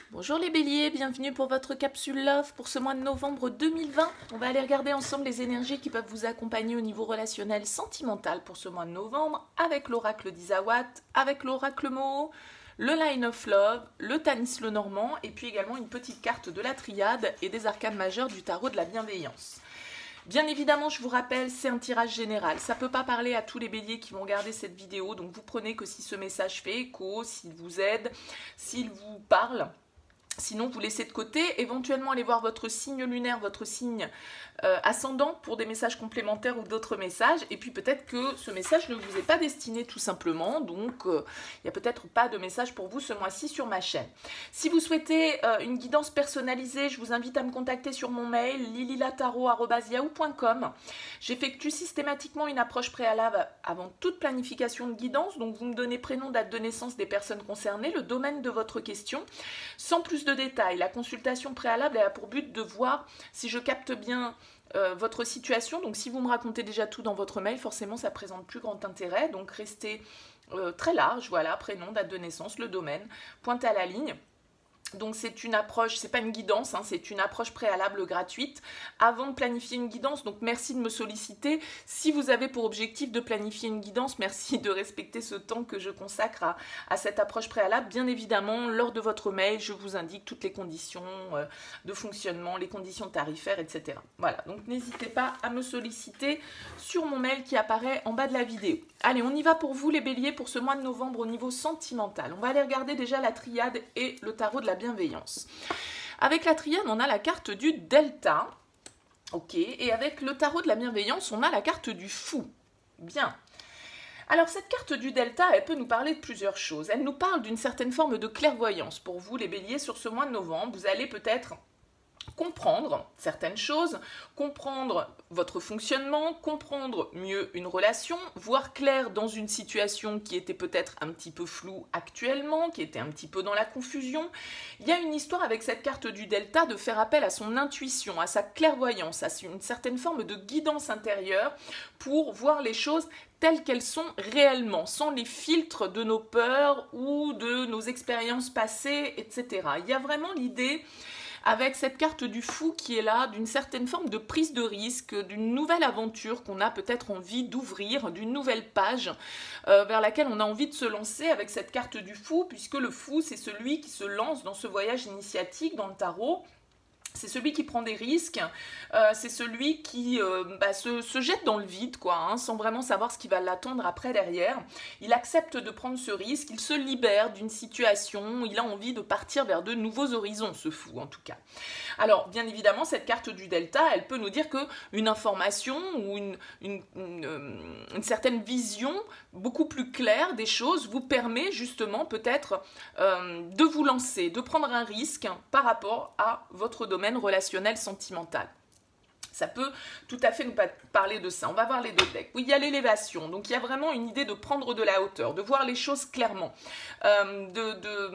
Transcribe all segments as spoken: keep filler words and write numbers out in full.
Bonjour les béliers, bienvenue pour votre capsule Love pour ce mois de novembre deux mille vingt. On va aller regarder ensemble les énergies qui peuvent vous accompagner au niveau relationnel sentimental pour ce mois de novembre avec l'oracle d'Isawat, avec l'oracle Moho, le Line of Love, le Tanis le Normand et puis également une petite carte de la triade et des arcanes majeurs du tarot de la bienveillance. Bien évidemment, je vous rappelle, c'est un tirage général. Ça ne peut pas parler à tous les béliers qui vont regarder cette vidéo, donc vous prenez que si ce message fait écho, s'il vous aide, s'il vous parle. Sinon, vous laissez de côté, éventuellement allez voir votre signe lunaire, votre signe euh, ascendant pour des messages complémentaires ou d'autres messages. Et puis peut-être que ce message ne vous est pas destiné tout simplement, donc euh, il n'y a peut-être pas de message pour vous ce mois-ci sur ma chaîne. Si vous souhaitez euh, une guidance personnalisée, je vous invite à me contacter sur mon mail lililataro arobase yahoo point com. J'effectue systématiquement une approche préalable avant toute planification de guidance, donc vous me donnez prénom, date de naissance des personnes concernées, le domaine de votre question, sans plus de de détails. La consultation préalable a pour but de voir si je capte bien euh, votre situation. Donc si vous me racontez déjà tout dans votre mail, forcément ça présente plus grand intérêt. Donc restez euh, très large, voilà, prénom, date de naissance, le domaine, pointez à la ligne. Donc c'est une approche, c'est pas une guidance, hein, c'est une approche préalable gratuite avant de planifier une guidance. Donc merci de me solliciter. Si vous avez pour objectif de planifier une guidance, merci de respecter ce temps que je consacre à, à cette approche préalable. Bien évidemment, lors de votre mail, je vous indique toutes les conditions euh, de fonctionnement, les conditions tarifaires, et cetera. Voilà, donc n'hésitez pas à me solliciter sur mon mail qui apparaît en bas de la vidéo. Allez, on y va pour vous les béliers pour ce mois de novembre au niveau sentimental. On va aller regarder déjà la triade et le tarot de la bienveillance. Avec la triade, on a la carte du delta. Ok, et avec le tarot de la bienveillance, on a la carte du fou. Bien. Alors cette carte du delta, elle peut nous parler de plusieurs choses. Elle nous parle d'une certaine forme de clairvoyance. Pour vous les béliers, sur ce mois de novembre, vous allez peut-être comprendre certaines choses, comprendre votre fonctionnement, comprendre mieux une relation, voir clair dans une situation qui était peut-être un petit peu floue actuellement, qui était un petit peu dans la confusion. Il y a une histoire avec cette carte du delta de faire appel à son intuition, à sa clairvoyance, à une certaine forme de guidance intérieure pour voir les choses telles qu'elles sont réellement, sans les filtres de nos peurs ou de nos expériences passées, et cetera. Il y a vraiment l'idée avec cette carte du fou qui est là, d'une certaine forme de prise de risque, d'une nouvelle aventure qu'on a peut-être envie d'ouvrir, d'une nouvelle page euh, vers laquelle on a envie de se lancer avec cette carte du fou, puisque le fou, c'est celui qui se lance dans ce voyage initiatique dans le tarot. C'est celui qui prend des risques, euh, c'est celui qui euh, bah, se, se jette dans le vide, quoi, hein, sans vraiment savoir ce qui va l'attendre après derrière. Il accepte de prendre ce risque, il se libère d'une situation, il a envie de partir vers de nouveaux horizons, ce fou en tout cas. Alors, bien évidemment, cette carte du delta, elle peut nous dire qu'une information ou une, une, une, une certaine vision beaucoup plus claire des choses vous permet justement peut-être euh, de vous lancer, de prendre un risque par rapport à votre domaine relationnel sentimental. Ça peut tout à fait nous parler de ça. On va voir les deux decks. Oui, il y a l'élévation. Donc, il y a vraiment une idée de prendre de la hauteur, de voir les choses clairement, euh, de,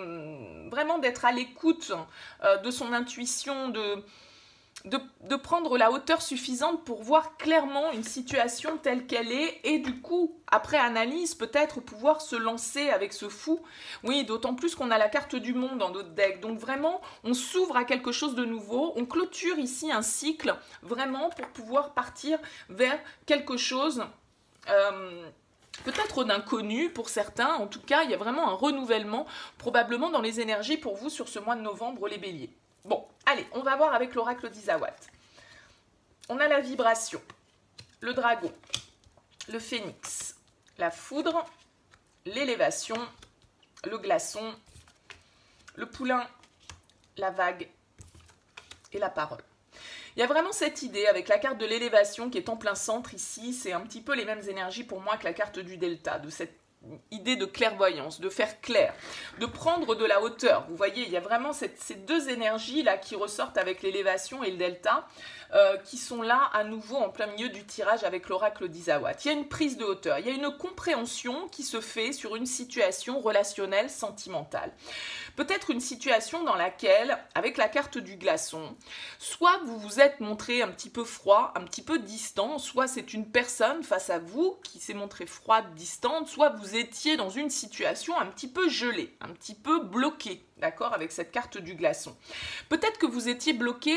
de, vraiment d'être à l'écoute euh, de son intuition, de... De, de prendre la hauteur suffisante pour voir clairement une situation telle qu'elle est et du coup, après analyse, peut-être pouvoir se lancer avec ce fou. Oui, d'autant plus qu'on a la carte du monde dans notre deck. Donc vraiment, on s'ouvre à quelque chose de nouveau. On clôture ici un cycle vraiment pour pouvoir partir vers quelque chose euh, peut-être d'inconnu pour certains. En tout cas, il y a vraiment un renouvellement probablement dans les énergies pour vous sur ce mois de novembre, les béliers. Bon, allez, on va voir avec l'oracle d'Isawat. On a la vibration, le dragon, le phénix, la foudre, l'élévation, le glaçon, le poulain, la vague et la parole. Il y a vraiment cette idée avec la carte de l'élévation qui est en plein centre ici. C'est un petit peu les mêmes énergies pour moi que la carte du delta, de cette idée de clairvoyance, de faire clair, de prendre de la hauteur. Vous voyez, il y a vraiment cette, ces deux énergies là qui ressortent avec l'élévation et le delta, euh, qui sont là à nouveau en plein milieu du tirage avec l'oracle d'Isawat. Il y a une prise de hauteur, il y a une compréhension qui se fait sur une situation relationnelle, sentimentale. Peut-être une situation dans laquelle, avec la carte du glaçon, soit vous vous êtes montré un petit peu froid, un petit peu distant, soit c'est une personne face à vous qui s'est montrée froide, distante, soit vous vous étiez dans une situation un petit peu gelée, un petit peu bloquée, d'accord, avec cette carte du glaçon. Peut-être que vous étiez bloqué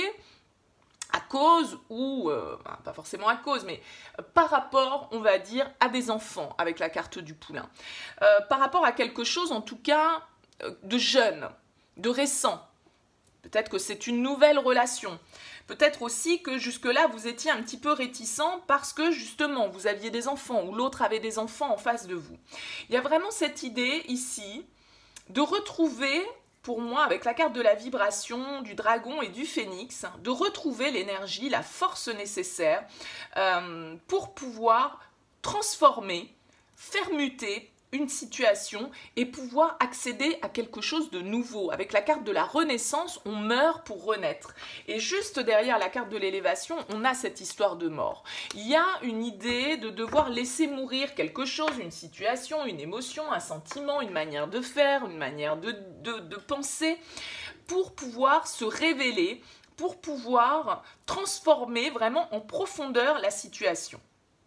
à cause, ou, euh, pas forcément à cause, mais par rapport, on va dire, à des enfants, avec la carte du poulain. Euh, par rapport à quelque chose, en tout cas, de jeune, de récent. Peut-être que c'est une nouvelle relation. Peut-être aussi que jusque-là, vous étiez un petit peu réticent parce que, justement, vous aviez des enfants ou l'autre avait des enfants en face de vous. Il y a vraiment cette idée, ici, de retrouver, pour moi, avec la carte de la vibration, du dragon et du phénix, de retrouver l'énergie, la force nécessaire euh, pour pouvoir transformer, faire muter une situation et pouvoir accéder à quelque chose de nouveau. Avec la carte de la renaissance, on meurt pour renaître. Et juste derrière la carte de l'élévation, on a cette histoire de mort. Il y a une idée de devoir laisser mourir quelque chose, une situation, une émotion, un sentiment, une manière de faire, une manière de, de, de penser, pour pouvoir se révéler, pour pouvoir transformer vraiment en profondeur la situation.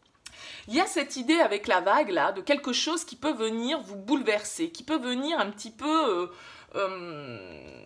Il y a cette idée avec la vague là, de quelque chose qui peut venir vous bouleverser, qui peut venir un petit peu, euh, euh,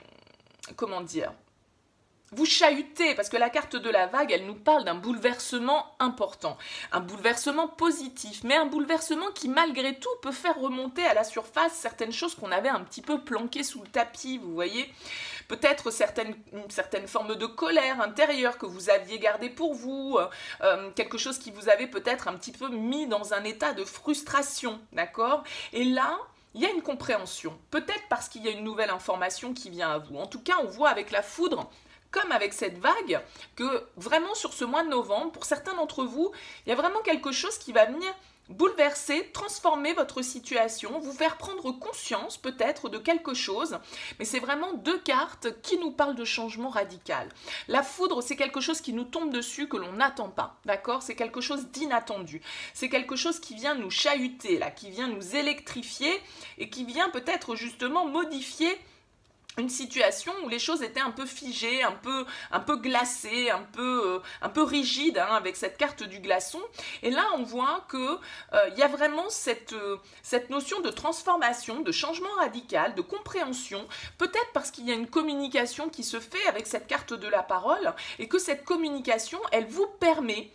comment dire, vous chahuter, parce que la carte de la vague, elle nous parle d'un bouleversement important, un bouleversement positif, mais un bouleversement qui malgré tout peut faire remonter à la surface certaines choses qu'on avait un petit peu planquées sous le tapis, vous voyez. Peut-être certaines, une certaine forme de colère intérieure que vous aviez gardée pour vous, euh, quelque chose qui vous avait peut-être un petit peu mis dans un état de frustration, d'accord? Et là, il y a une compréhension, peut-être parce qu'il y a une nouvelle information qui vient à vous. En tout cas, on voit avec la foudre, comme avec cette vague, que vraiment sur ce mois de novembre, pour certains d'entre vous, il y a vraiment quelque chose qui va venir bouleverser, transformer votre situation, vous faire prendre conscience peut-être de quelque chose, mais c'est vraiment deux cartes qui nous parlent de changement radical. La foudre, c'est quelque chose qui nous tombe dessus, que l'on n'attend pas, d'accord? C'est quelque chose d'inattendu, c'est quelque chose qui vient nous chahuter, là, qui vient nous électrifier et qui vient peut-être justement modifier une situation où les choses étaient un peu figées, un peu, un peu glacées, un peu, euh, un peu rigides, hein, avec cette carte du glaçon. Et là, on voit qu'il euh, y a vraiment cette, euh, cette notion de transformation, de changement radical, de compréhension, peut-être parce qu'il y a une communication qui se fait avec cette carte de la parole, et que cette communication, elle vous permet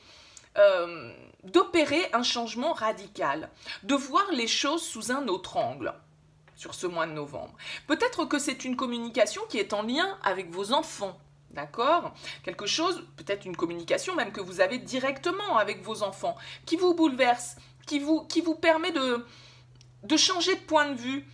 euh, d'opérer un changement radical, de voir les choses sous un autre angle. Sur ce mois de novembre. Peut-être que c'est une communication qui est en lien avec vos enfants, d'accord? Quelque chose, peut-être une communication même que vous avez directement avec vos enfants, qui vous bouleverse, qui vous, qui vous permet de, de changer de point de vue.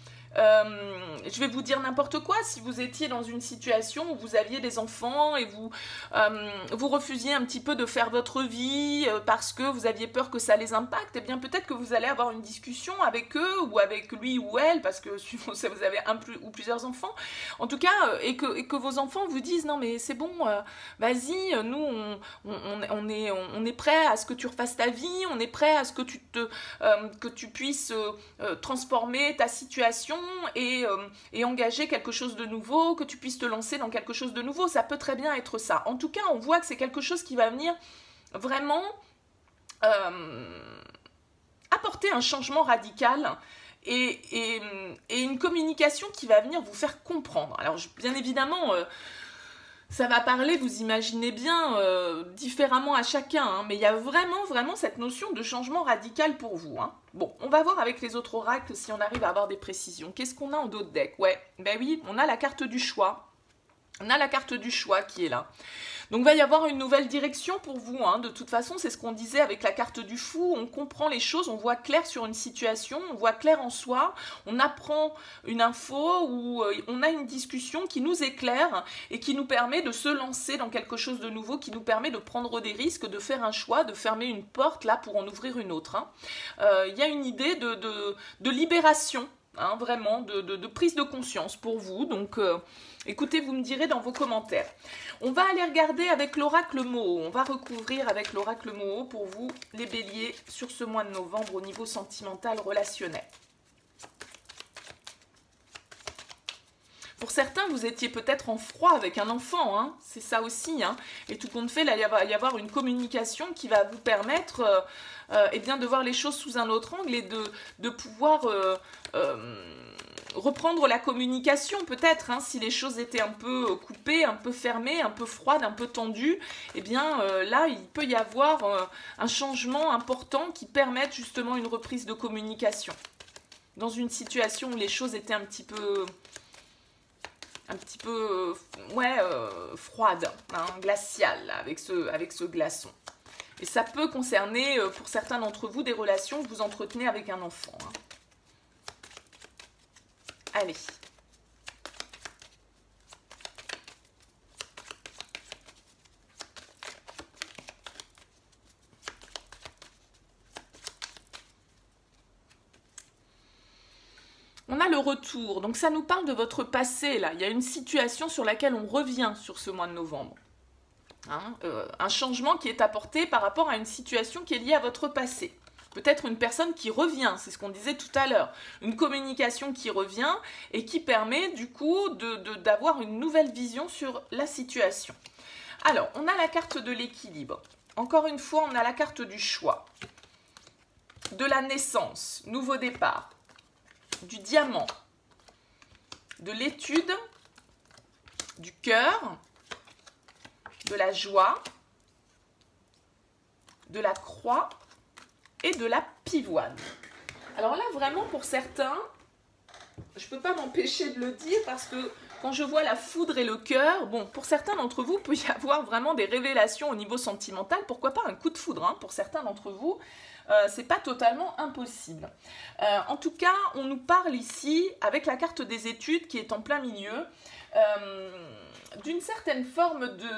Euh, je vais vous dire n'importe quoi, si vous étiez dans une situation où vous aviez des enfants et vous, euh, vous refusiez un petit peu de faire votre vie euh, parce que vous aviez peur que ça les impacte, et eh bien peut-être que vous allez avoir une discussion avec eux ou avec lui ou elle, parce que si vous avez un plus, ou plusieurs enfants, en tout cas, euh, et, que, et que vos enfants vous disent non mais c'est bon, euh, vas-y, nous on, on, on, est, on, on est prêt à ce que tu refasses ta vie, on est prêt à ce que tu, te, euh, que tu puisses euh, transformer ta situation, Et, euh, et engager quelque chose de nouveau, que tu puisses te lancer dans quelque chose de nouveau. Ça peut très bien être ça. En tout cas, on voit que c'est quelque chose qui va venir vraiment euh, apporter un changement radical et, et, et une communication qui va venir vous faire comprendre. Alors, je, bien évidemment... Euh, ça va parler, vous imaginez bien, euh, différemment à chacun, hein, mais il y a vraiment, vraiment cette notion de changement radical pour vous. Hein. Bon, on va voir avec les autres oracles si on arrive à avoir des précisions. Qu'est-ce qu'on a en dos de deck? Ouais, ben oui, on a la carte du choix. On a la carte du choix qui est là. Donc, il va y avoir une nouvelle direction pour vous. Hein. De toute façon, c'est ce qu'on disait avec la carte du fou. On comprend les choses, on voit clair sur une situation, on voit clair en soi. On apprend une info ou euh, on a une discussion qui nous éclaire et qui nous permet de se lancer dans quelque chose de nouveau, qui nous permet de prendre des risques, de faire un choix, de fermer une porte là pour en ouvrir une autre. Hein. Euh, il y a une idée de, de, de libération. Hein, vraiment, de, de, de prise de conscience pour vous. Donc, euh, écoutez, vous me direz dans vos commentaires. On va aller regarder avec l'oracle Moho. On va recouvrir avec l'oracle Moho pour vous, les béliers, sur ce mois de novembre au niveau sentimental relationnel. Pour certains, vous étiez peut-être en froid avec un enfant, hein, c'est ça aussi. Hein, et tout compte fait, là, il va y avoir une communication qui va vous permettre euh, euh, eh bien, de voir les choses sous un autre angle et de, de pouvoir euh, euh, reprendre la communication peut-être. Hein, si les choses étaient un peu coupées, un peu fermées, un peu froides, un peu tendues, eh bien euh, là, il peut y avoir euh, un changement important qui permette justement une reprise de communication. Dans une situation où les choses étaient un petit peu... un petit peu, ouais, euh, froide, hein, glaciale, là, avec, ce, avec ce glaçon. Et ça peut concerner, euh, pour certains d'entre vous, des relations que vous entretenez avec un enfant. Hein. Allez. On a le retour, donc ça nous parle de votre passé, là. Il y a une situation sur laquelle on revient sur ce mois de novembre. Hein, euh, un changement qui est apporté par rapport à une situation qui est liée à votre passé. Peut-être une personne qui revient, c'est ce qu'on disait tout à l'heure. Une communication qui revient et qui permet du coup de, de, d'avoir une nouvelle vision sur la situation. Alors, on a la carte de l'équilibre. Encore une fois, on a la carte du choix, de la naissance, nouveau départ, du diamant, de l'étude, du cœur, de la joie, de la croix et de la pivoine. Alors là, vraiment, pour certains, je ne peux pas m'empêcher de le dire parce que quand je vois la foudre et le cœur, bon, pour certains d'entre vous, il peut y avoir vraiment des révélations au niveau sentimental, pourquoi pas un coup de foudre, hein, pour certains d'entre vous. Euh, c'est pas totalement impossible. Euh, en tout cas, on nous parle ici, avec la carte des études qui est en plein milieu, euh, d'une certaine forme de,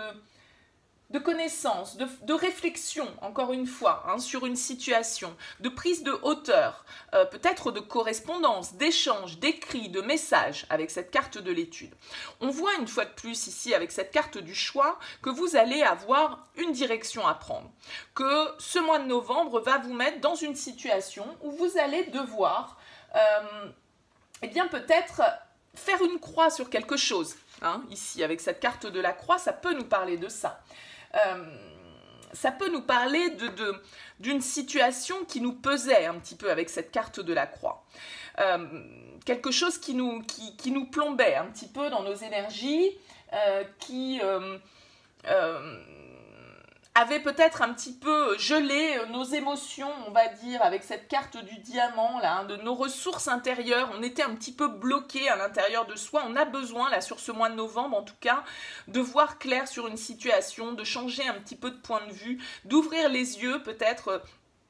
de connaissance, de, de réflexion, encore une fois, hein, sur une situation, de prise de hauteur, euh, peut-être de correspondance, d'échange, d'écrit, de message avec cette carte de l'étude. On voit une fois de plus ici, avec cette carte du choix, que vous allez avoir une direction à prendre. Que ce mois de novembre va vous mettre dans une situation où vous allez devoir, euh, eh bien peut-être faire une croix sur quelque chose. Hein, ici, avec cette carte de la croix, ça peut nous parler de ça. Euh, ça peut nous parler de, de, d'une situation qui nous pesait un petit peu avec cette carte de la croix. Euh, quelque chose qui nous, qui, qui nous plombait un petit peu dans nos énergies, euh, qui euh, euh, avait peut-être un petit peu gelé nos émotions, on va dire, avec cette carte du diamant, là, hein, de nos ressources intérieures. On était un petit peu bloqué à l'intérieur de soi. On a besoin, là, sur ce mois de novembre, en tout cas, de voir clair sur une situation, de changer un petit peu de point de vue, d'ouvrir les yeux, peut-être,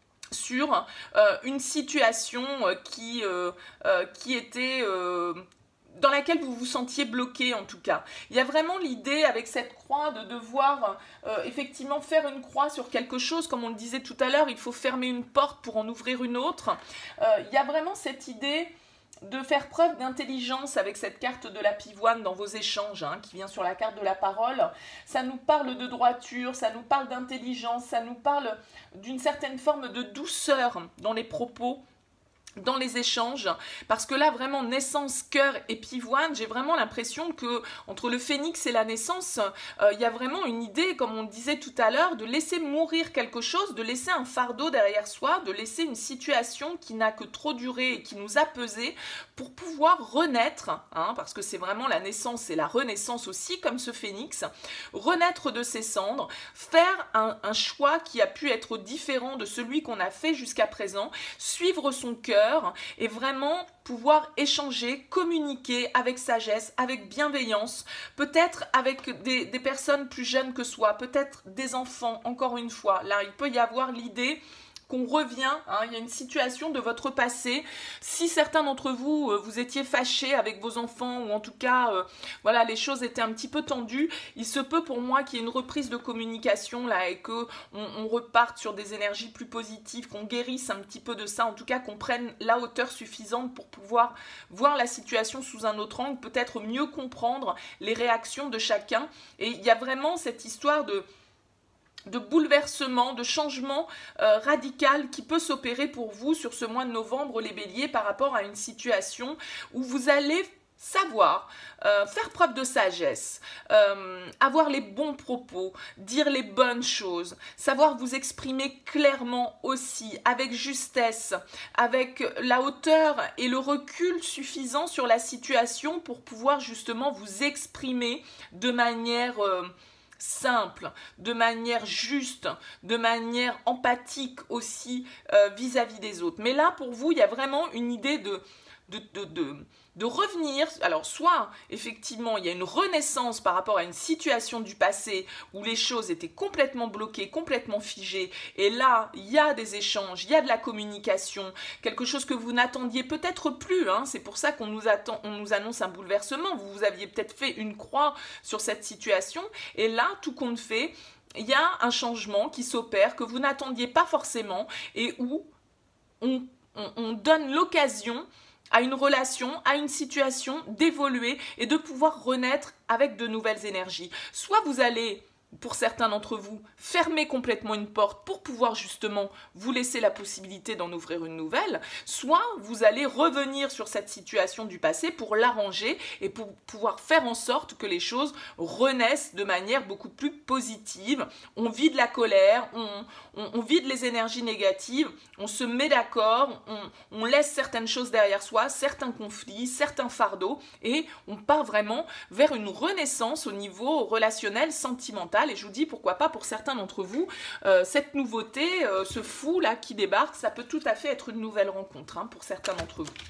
sur euh, une situation qui, euh, euh, qui était... Euh, dans laquelle vous vous sentiez bloqué en tout cas. Il y a vraiment l'idée avec cette croix de devoir euh, effectivement faire une croix sur quelque chose, comme on le disait tout à l'heure, il faut fermer une porte pour en ouvrir une autre. Euh, il y a vraiment cette idée de faire preuve d'intelligence avec cette carte de la pivoine dans vos échanges, hein, qui vient sur la carte de la parole. Ça nous parle de droiture, ça nous parle d'intelligence, ça nous parle d'une certaine forme de douceur dans les propos, dans les échanges, parce que là vraiment naissance, cœur et pivoine, j'ai vraiment l'impression que entre le phénix et la naissance, euh, il y a vraiment une idée, comme on le disait tout à l'heure, de laisser mourir quelque chose, de laisser un fardeau derrière soi, de laisser une situation qui n'a que trop duré et qui nous a pesé pour pouvoir renaître, hein, parce que c'est vraiment la naissance et la renaissance aussi, comme ce phénix, renaître de ses cendres, faire un, un choix qui a pu être différent de celui qu'on a fait jusqu'à présent, suivre son cœur, et vraiment pouvoir échanger, communiquer avec sagesse, avec bienveillance, peut-être avec des, des personnes plus jeunes que soi, peut-être des enfants, encore une fois. Là, il peut y avoir l'idée qu'on revient, hein, il y a une situation de votre passé. Si certains d'entre vous, euh, vous étiez fâchés avec vos enfants, ou en tout cas, euh, voilà, les choses étaient un petit peu tendues, il se peut pour moi qu'il y ait une reprise de communication là et qu'on on reparte sur des énergies plus positives, qu'on guérisse un petit peu de ça, en tout cas qu'on prenne la hauteur suffisante pour pouvoir voir la situation sous un autre angle, peut-être mieux comprendre les réactions de chacun. Et il y a vraiment cette histoire de de bouleversement, de changement euh, radical qui peut s'opérer pour vous sur ce mois de novembre, les béliers, par rapport à une situation où vous allez savoir euh, faire preuve de sagesse, euh, avoir les bons propos, dire les bonnes choses, savoir vous exprimer clairement aussi, avec justesse, avec la hauteur et le recul suffisant sur la situation pour pouvoir justement vous exprimer de manière euh, simple, de manière juste, de manière empathique aussi euh, vis-à-vis des autres. Mais là, pour vous, il y a vraiment une idée de... de, de, de de revenir, alors soit effectivement il y a une renaissance par rapport à une situation du passé où les choses étaient complètement bloquées, complètement figées, et là il y a des échanges, il y a de la communication, quelque chose que vous n'attendiez peut-être plus, hein, c'est pour ça qu'on nous, attend, on nous annonce un bouleversement, vous, vous aviez peut-être fait une croix sur cette situation, et là tout compte fait, il y a un changement qui s'opère que vous n'attendiez pas forcément et où on, on, on donne l'occasion à une relation, à une situation, d'évoluer et de pouvoir renaître avec de nouvelles énergies. Soit vous allez, pour certains d'entre vous, fermer complètement une porte pour pouvoir justement vous laisser la possibilité d'en ouvrir une nouvelle, soit vous allez revenir sur cette situation du passé pour l'arranger et pour pouvoir faire en sorte que les choses renaissent de manière beaucoup plus positive. On vide la colère, on, on, on vide les énergies négatives, on se met d'accord, on, on laisse certaines choses derrière soi, certains conflits, certains fardeaux, et on part vraiment vers une renaissance au niveau relationnel, sentimental. Et je vous dis, pourquoi pas pour certains d'entre vous, euh, cette nouveauté, euh, ce fou là qui débarque, ça peut tout à fait être une nouvelle rencontre, hein, pour certains d'entre vous.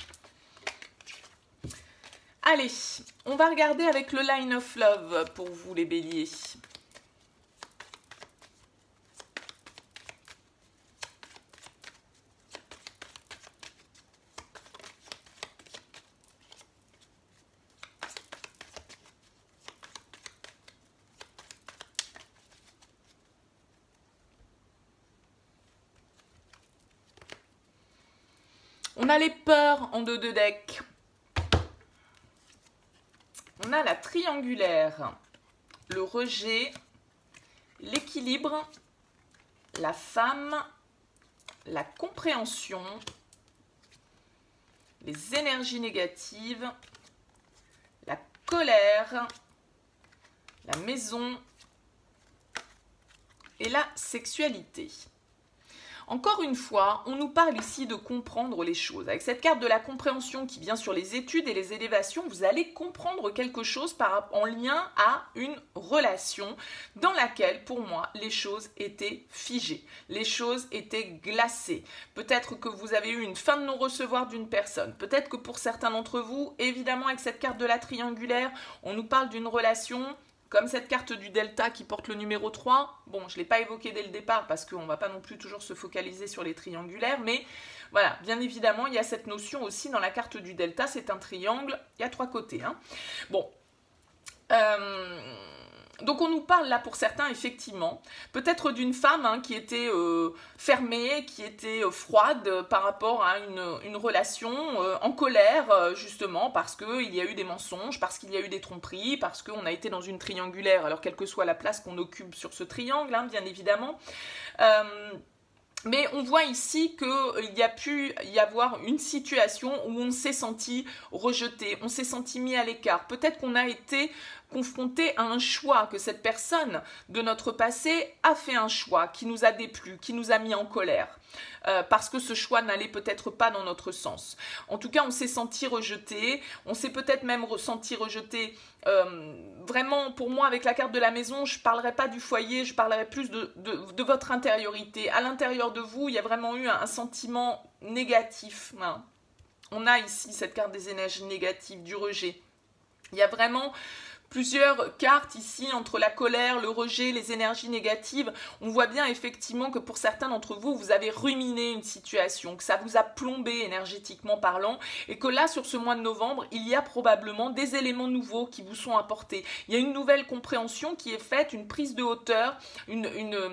Allez, on va regarder avec le Line of Love pour vous les béliers. On a les peurs en deux de deck. On a la triangulaire, le rejet, l'équilibre, la femme, la compréhension, les énergies négatives, la colère, la maison et la sexualité. Encore une fois, on nous parle ici de comprendre les choses. Avec cette carte de la compréhension qui vient sur les études et les élévations, vous allez comprendre quelque chose par, en lien à une relation dans laquelle, pour moi, les choses étaient figées, les choses étaient glacées. Peut-être que vous avez eu une fin de non-recevoir d'une personne. Peut-être que pour certains d'entre vous, évidemment, avec cette carte de la triangulaire, on nous parle d'une relation... Comme cette carte du delta qui porte le numéro trois, bon, je ne l'ai pas évoqué dès le départ parce qu'on ne va pas non plus toujours se focaliser sur les triangulaires, mais voilà, bien évidemment, il y a cette notion aussi dans la carte du delta, c'est un triangle, il y a trois côtés. Hein. Bon, euh, donc on nous parle là pour certains, effectivement, peut-être d'une femme hein, qui était euh, fermée, qui était euh, froide euh, par rapport à une, une relation euh, en colère, euh, justement, parce qu'il y a eu des mensonges, parce qu'il y a eu des tromperies, parce qu'on a été dans une triangulaire, alors quelle que soit la place qu'on occupe sur ce triangle, hein, bien évidemment. Euh, Mais on voit ici qu'il y a pu y avoir une situation où on s'est senti rejeté, on s'est senti mis à l'écart. Peut-être qu'on a été confronté à un choix, que cette personne de notre passé a fait un choix qui nous a déplu, qui nous a mis en colère, euh, parce que ce choix n'allait peut-être pas dans notre sens. En tout cas, on s'est senti rejeté, on s'est peut-être même senti rejeté. Euh, vraiment, pour moi, avec la carte de la maison, je ne parlerai pas du foyer, je parlerai plus de, de, de votre intériorité. À l'intérieur de vous, il y a vraiment eu un, un sentiment négatif. Hein. On a ici cette carte des énergies négatives, du rejet. Il y a vraiment plusieurs cartes ici entre la colère, le rejet, les énergies négatives. On voit bien effectivement que pour certains d'entre vous, vous avez ruminé une situation, que ça vous a plombé énergétiquement parlant, et que là, sur ce mois de novembre, il y a probablement des éléments nouveaux qui vous sont apportés. Il y a une nouvelle compréhension qui est faite, une prise de hauteur, une... une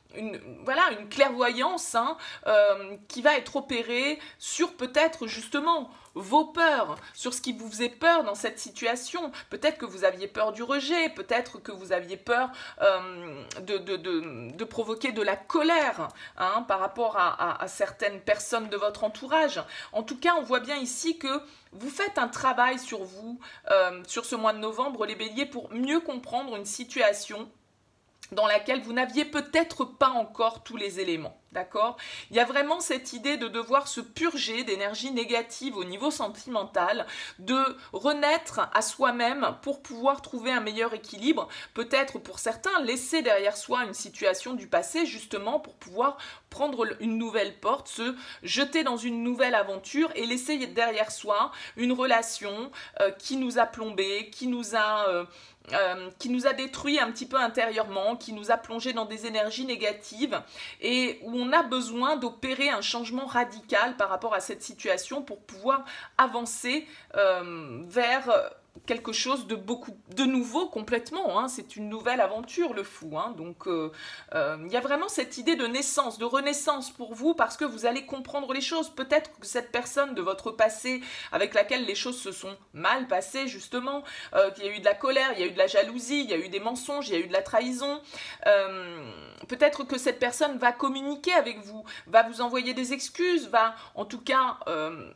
Une, voilà, une clairvoyance hein, euh, qui va être opérée sur peut-être justement vos peurs, sur ce qui vous faisait peur dans cette situation. Peut-être que vous aviez peur du rejet, peut-être que vous aviez peur euh, de, de, de, de provoquer de la colère hein, par rapport à, à, à certaines personnes de votre entourage. En tout cas, on voit bien ici que vous faites un travail sur vous, euh, sur ce mois de novembre, les béliers, pour mieux comprendre une situation dans laquelle vous n'aviez peut-être pas encore tous les éléments, d'accord? Il y a vraiment cette idée de devoir se purger d'énergie négative au niveau sentimental, de renaître à soi-même pour pouvoir trouver un meilleur équilibre, peut-être pour certains laisser derrière soi une situation du passé justement pour pouvoir prendre une nouvelle porte, se jeter dans une nouvelle aventure et laisser derrière soi une relation euh, qui nous a plombé, qui nous a... Euh, Euh, qui nous a détruit un petit peu intérieurement, qui nous a plongé dans des énergies négatives et où on a besoin d'opérer un changement radical par rapport à cette situation pour pouvoir avancer euh, vers quelque chose de beaucoup de nouveau complètement, hein. C'est une nouvelle aventure le fou, hein. Donc euh, euh, il y a vraiment cette idée de naissance, de renaissance pour vous parce que vous allez comprendre les choses. Peut-être que cette personne de votre passé avec laquelle les choses se sont mal passées justement, euh, il y a eu de la colère, il y a eu de la jalousie, il y a eu des mensonges, il y a eu de la trahison, euh, peut-être que cette personne va communiquer avec vous, va vous envoyer des excuses, va en tout cas... Euh,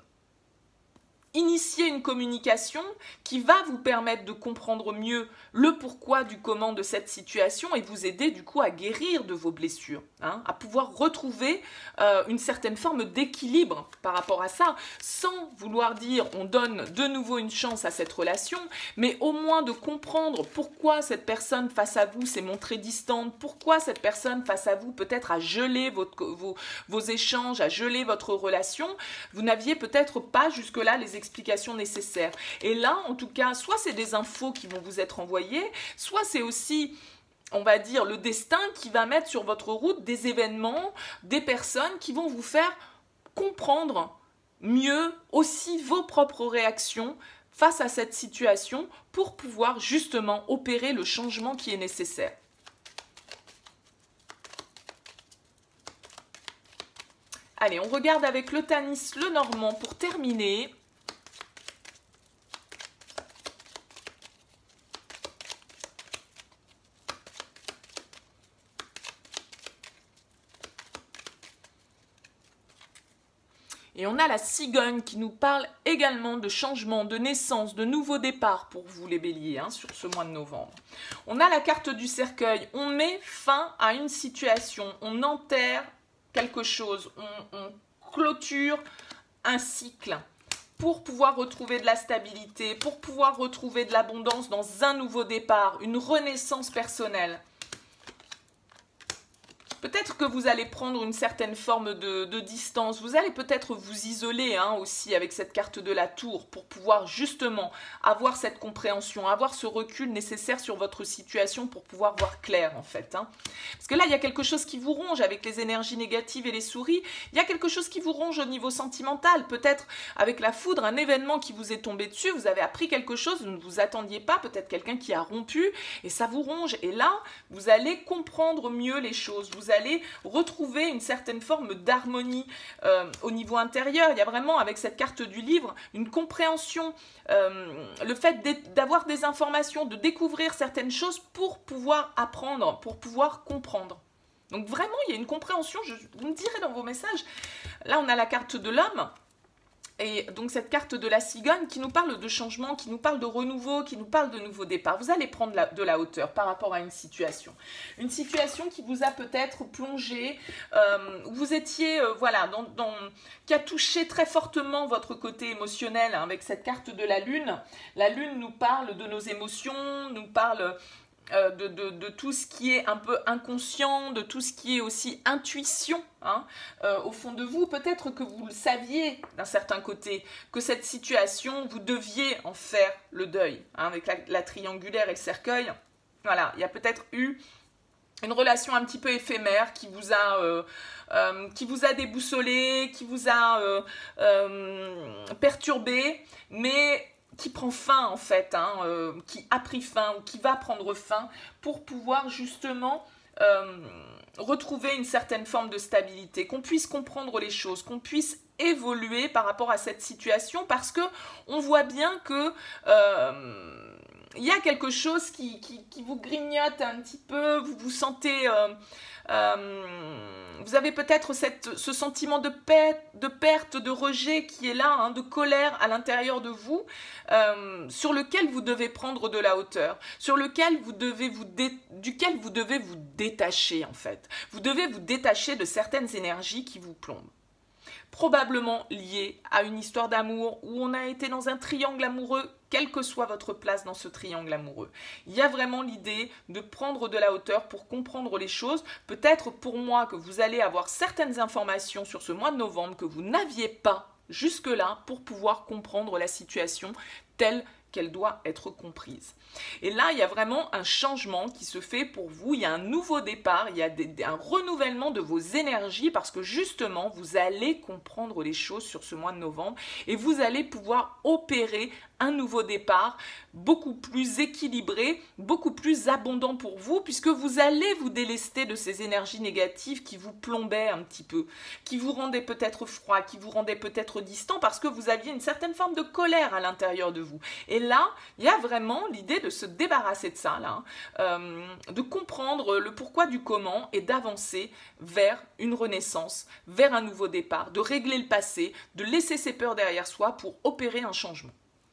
initier une communication qui va vous permettre de comprendre mieux le pourquoi du comment de cette situation et vous aider du coup à guérir de vos blessures, hein, à pouvoir retrouver euh, une certaine forme d'équilibre par rapport à ça, sans vouloir dire on donne de nouveau une chance à cette relation, mais au moins de comprendre pourquoi cette personne face à vous s'est montrée distante, pourquoi cette personne face à vous peut-être a gelé votre, vos, vos échanges, a gelé votre relation. Vous n'aviez peut-être pas jusque-là les explications nécessaires. Et là, en tout cas, soit c'est des infos qui vont vous être envoyées, soit c'est aussi, on va dire, le destin qui va mettre sur votre route des événements, des personnes qui vont vous faire comprendre mieux aussi vos propres réactions face à cette situation pour pouvoir justement opérer le changement qui est nécessaire. Allez, on regarde avec le Tanis, le Normand pour terminer. Et on a la cigogne qui nous parle également de changement, de naissance, de nouveau départ pour vous les béliers hein, sur ce mois de novembre. On a la carte du cercueil, on met fin à une situation, on enterre quelque chose, on, on clôture un cycle pour pouvoir retrouver de la stabilité, pour pouvoir retrouver de l'abondance dans un nouveau départ, une renaissance personnelle. Peut-être que vous allez prendre une certaine forme de, de distance, vous allez peut-être vous isoler hein, aussi avec cette carte de la tour pour pouvoir justement avoir cette compréhension, avoir ce recul nécessaire sur votre situation pour pouvoir voir clair en fait. Hein. Parce que là, il y a quelque chose qui vous ronge avec les énergies négatives et les souris, il y a quelque chose qui vous ronge au niveau sentimental, peut-être avec la foudre, un événement qui vous est tombé dessus, vous avez appris quelque chose, vous ne vous attendiez pas, peut-être quelqu'un qui a rompu et ça vous ronge. Et là, vous allez comprendre mieux les choses, vous allez retrouver une certaine forme d'harmonie euh, au niveau intérieur. Il y a vraiment avec cette carte du livre une compréhension, euh, le fait d'avoir des informations, de découvrir certaines choses pour pouvoir apprendre, pour pouvoir comprendre. Donc vraiment il y a une compréhension, je, vous me direz dans vos messages. Là on a la carte de l'homme. Et donc cette carte de la cigogne qui nous parle de changement, qui nous parle de renouveau, qui nous parle de nouveau départ. Vous allez prendre la, de la hauteur par rapport à une situation. Une situation qui vous a peut-être plongé, euh, vous étiez, euh, voilà, dans, dans, qui a touché très fortement votre côté émotionnel hein, avec cette carte de la lune. La lune nous parle de nos émotions, nous parle... Euh, de, de, de tout ce qui est un peu inconscient, de tout ce qui est aussi intuition hein, euh, au fond de vous. Peut-être que vous le saviez d'un certain côté, que cette situation, vous deviez en faire le deuil. Hein, avec la, la triangulaire et le cercueil, voilà, il y a peut-être eu une relation un petit peu éphémère qui vous a, euh, euh, qui vous a déboussolé, qui vous a euh, euh, perturbé, mais... qui prend fin en fait, hein, euh, qui a pris fin ou qui va prendre fin pour pouvoir justement euh, retrouver une certaine forme de stabilité, qu'on puisse comprendre les choses, qu'on puisse évoluer par rapport à cette situation, parce que on voit bien que euh, il y a quelque chose qui, qui, qui vous grignote un petit peu, vous vous sentez... Euh, euh, vous avez peut-être ce sentiment de perte, de perte, de rejet qui est là, hein, de colère à l'intérieur de vous, euh, sur lequel vous devez prendre de la hauteur, sur lequel vous devez vous dé, duquel vous devez vous détacher en fait. Vous devez vous détacher de certaines énergies qui vous plombent. Probablement lié à une histoire d'amour où on a été dans un triangle amoureux, quelle que soit votre place dans ce triangle amoureux. Il y a vraiment l'idée de prendre de la hauteur pour comprendre les choses. Peut-être pour moi que vous allez avoir certaines informations sur ce mois de novembre que vous n'aviez pas jusque-là pour pouvoir comprendre la situation telle qu'elle doit être comprise. Et là, il y a vraiment un changement qui se fait pour vous, il y a un nouveau départ, il y a des, un renouvellement de vos énergies parce que justement, vous allez comprendre les choses sur ce mois de novembre et vous allez pouvoir opérer un nouveau départ beaucoup plus équilibré, beaucoup plus abondant pour vous puisque vous allez vous délester de ces énergies négatives qui vous plombaient un petit peu, qui vous rendaient peut-être froid, qui vous rendaient peut-être distant parce que vous aviez une certaine forme de colère à l'intérieur de vous. Et là, il y a vraiment l'idée de se débarrasser de ça, là, euh, de comprendre le pourquoi du comment et d'avancer vers une renaissance, vers un nouveau départ, de régler le passé, de laisser ses peurs derrière soi pour opérer un changement.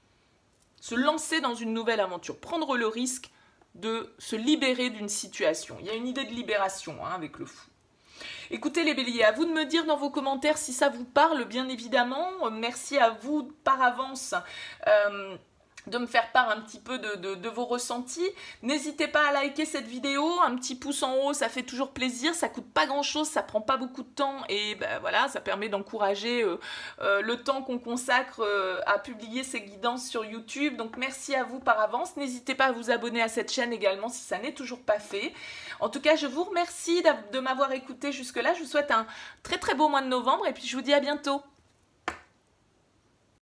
Se lancer dans une nouvelle aventure, prendre le risque de se libérer d'une situation. Il y a une idée de libération hein, avec le fou. Écoutez les béliers, à vous de me dire dans vos commentaires si ça vous parle, bien évidemment. Merci à vous par avance euh, de me faire part un petit peu de, de, de vos ressentis. N'hésitez pas à liker cette vidéo, un petit pouce en haut, ça fait toujours plaisir, ça coûte pas grand chose, ça prend pas beaucoup de temps et ben voilà, ça permet d'encourager euh, euh, le temps qu'on consacre euh, à publier ces guidances sur YouTube. Donc merci à vous par avance, n'hésitez pas à vous abonner à cette chaîne également si ça n'est toujours pas fait. En tout cas, je vous remercie de m'avoir écouté jusque là, je vous souhaite un très très beau mois de novembre et puis je vous dis à bientôt.